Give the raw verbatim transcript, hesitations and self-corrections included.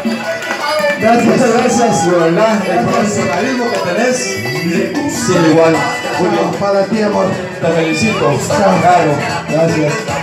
Gracias, muchas gracias, de verdad, el profesionalismo que tenés, sin igual. Julio, para ti, amor. Te felicito. Claro, gracias.